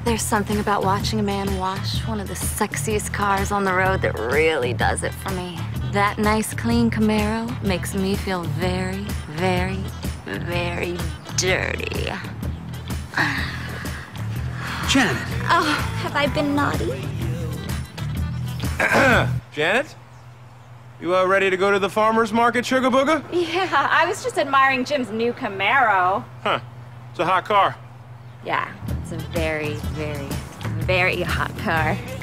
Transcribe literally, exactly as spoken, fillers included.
There's something about watching a man wash one of the sexiest cars on the road that really does it for me. That nice, clean Camaro makes me feel very, very, very dirty. Janet. Oh, have I been naughty? Janet? You uh, ready to go to the farmer's market, Sugar Booger? Yeah, I was just admiring Jim's new Camaro. Huh. It's a hot car. Yeah, it's a very, very, very hot car.